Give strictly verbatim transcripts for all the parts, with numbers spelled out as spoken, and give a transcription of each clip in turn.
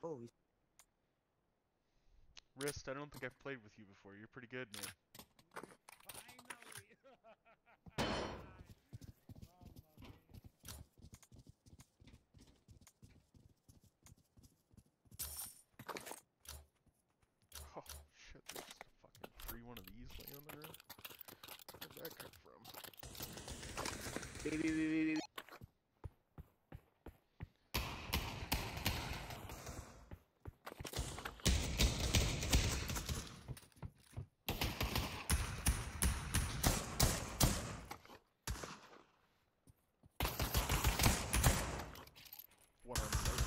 Holy. Wrist, I don't think I've played with you before. You're pretty good, man. Finally! Oh, shit, there's just a fucking free one of these laying on the ground. Where'd that come from? Baby, baby, baby. One on site.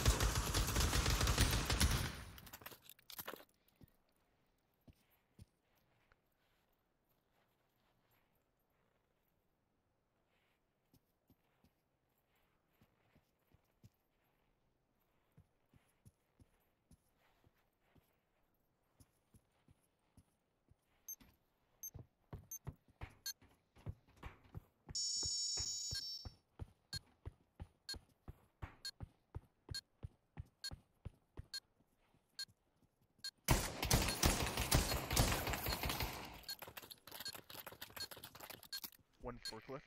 One forklift.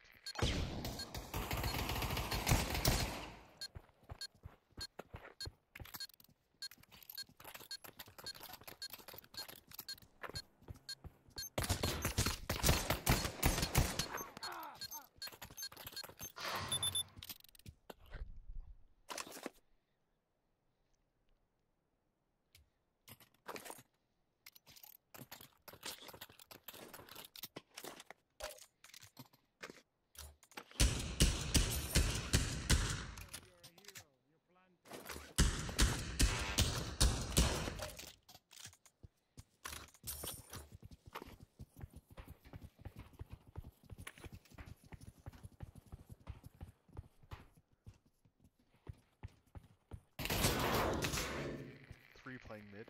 Three playing mid.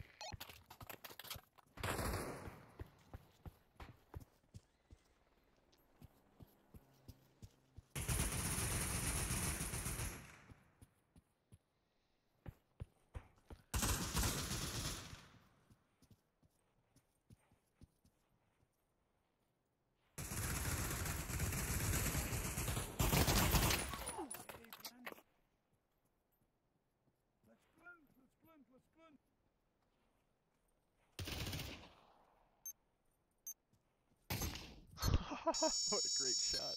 Let's splint, let's splint, let's splint. What a great shot.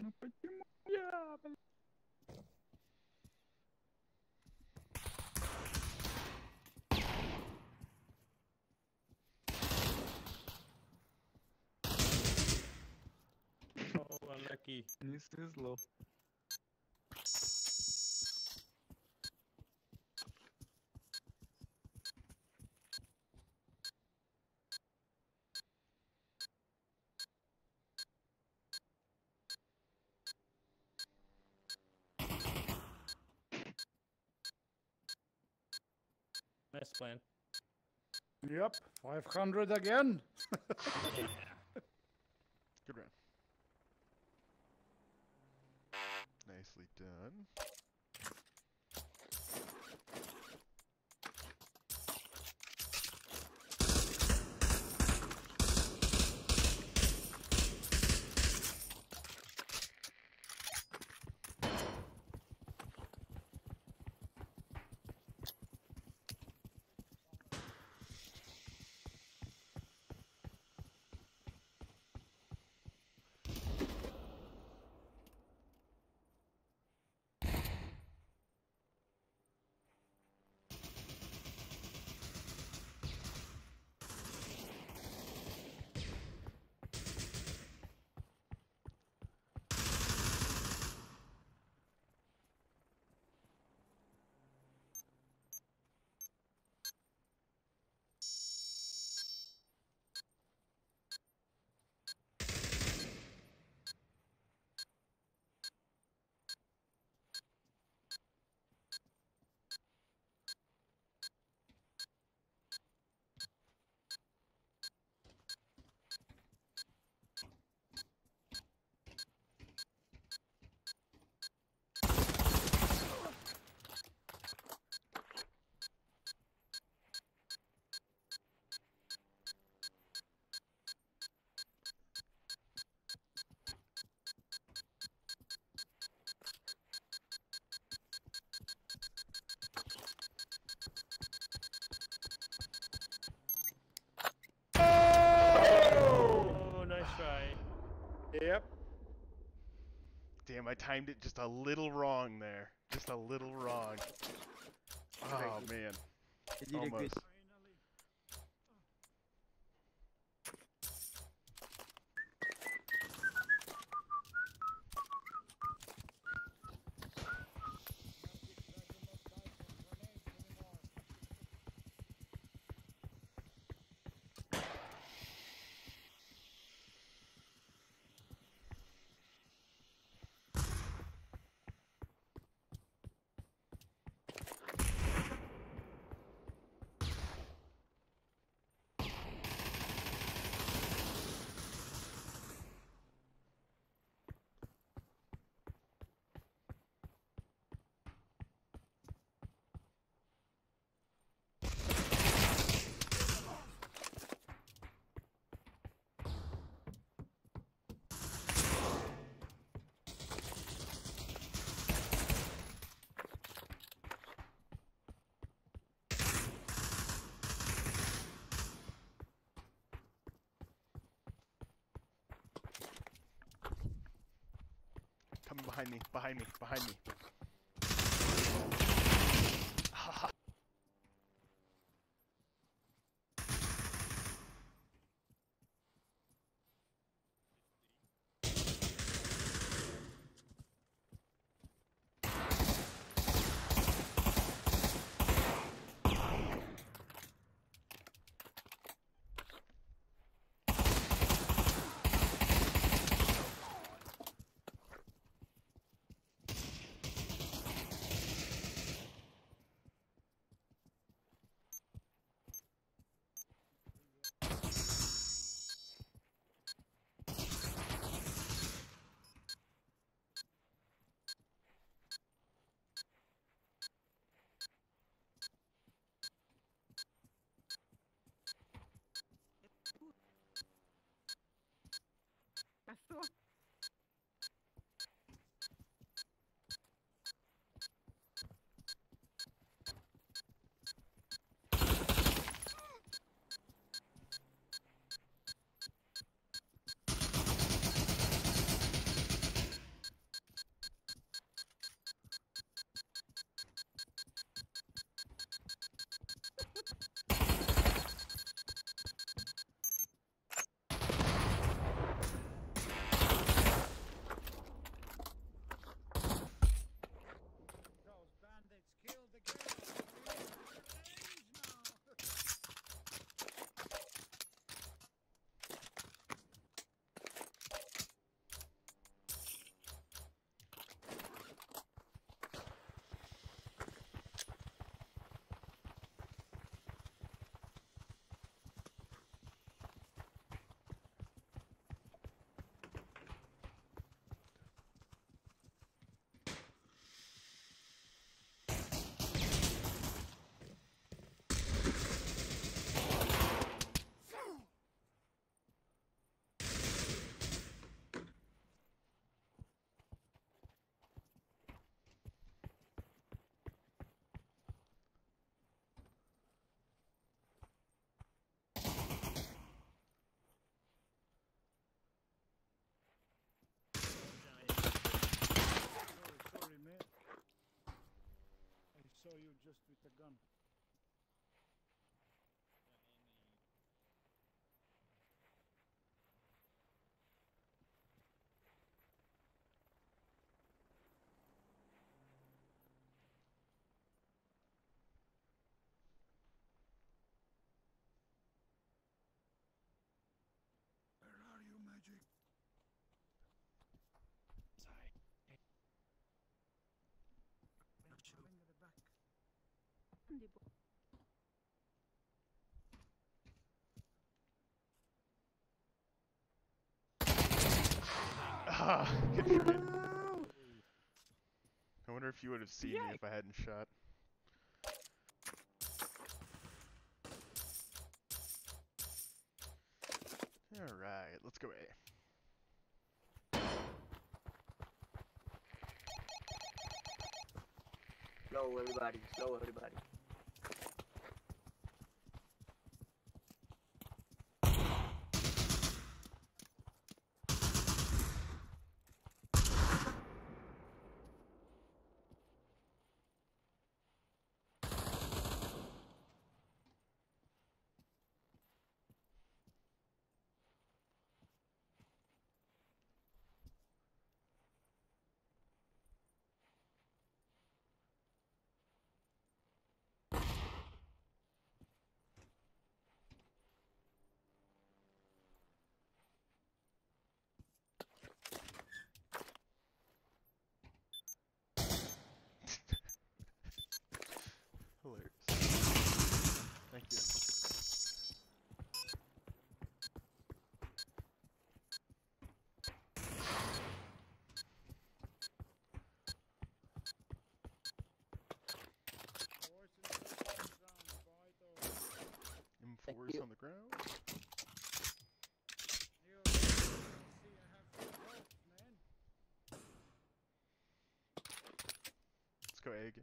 Почему я, блядь? Oh, unlucky. Не свезло. Nice plan. Yep, five hundred again. Good round. Nicely done. Oh, nice try. Yep. Damn, I timed it just a little wrong there. Just a little wrong. Oh man. You did a good. Almost. Coming behind me, behind me, behind me. candy bar. Ah, good try. I wonder if you would have seen me if I hadn't shot. Alright, let's go A. Slow everybody, slow everybody. Hilarious. Thank you. M four is you. on the ground. Let's go A again.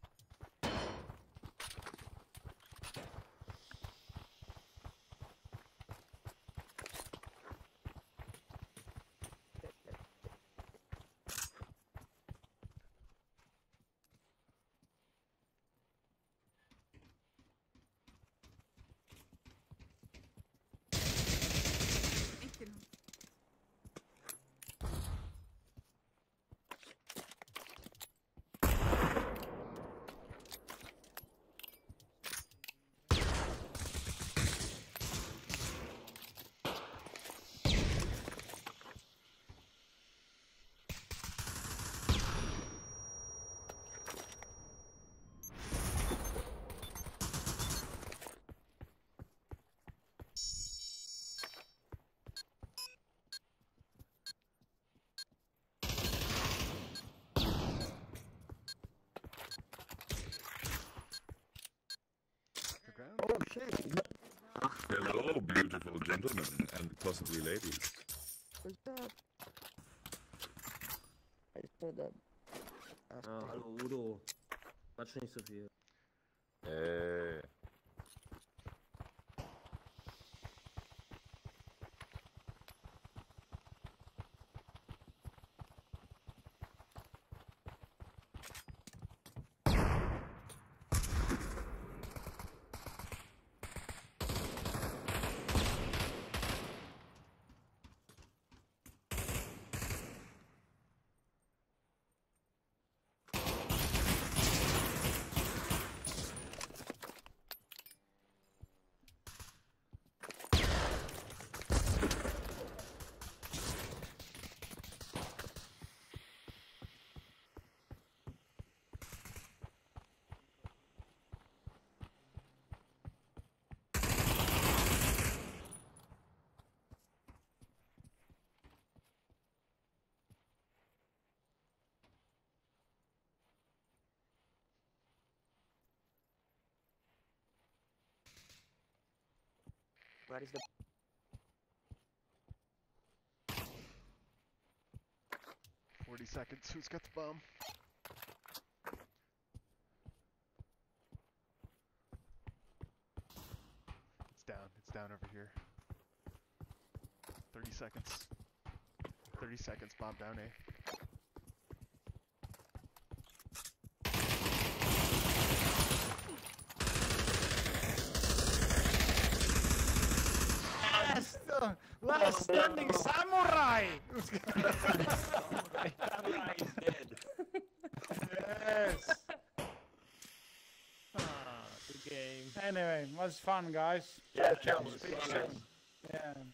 The ground. Oh shit! Hello, beautiful gentlemen and possibly ladies. What's up? I saw that. Ah, hallo Udo. Quatsch nicht so viel. Äh, Where is the? Forty seconds. Who's got the bomb? It's down. It's down over here. Thirty seconds. Thirty seconds. Bomb down A. Last, uh, last standing samurai! Samurai is dead. Yes! Ah, good game. Anyway, was fun, guys. Yeah, that was fun. Yeah.